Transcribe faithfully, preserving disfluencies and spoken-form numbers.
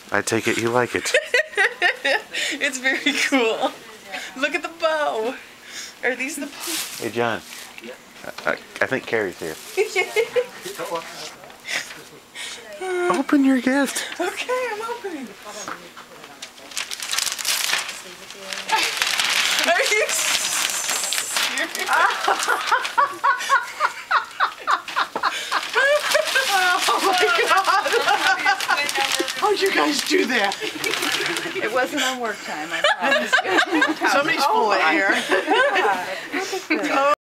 I take it you like it. It's very cool. Look at the bow. Are these the... Hey, John. I, I think Carrie's here. Open your gift. Okay, I'm opening. Are you serious? Oh my God! How'd you guys do that? It wasn't on work time, I promise. Somebody's full of air. Yeah. Look at this.